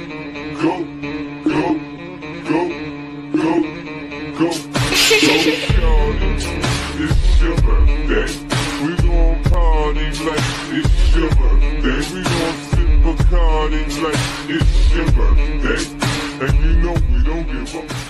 go, go, go, go, go. It's your birthday. We gon' party like it's your birthday. We gon' sip Bacardi like it's your birthday. And you know we don't give up.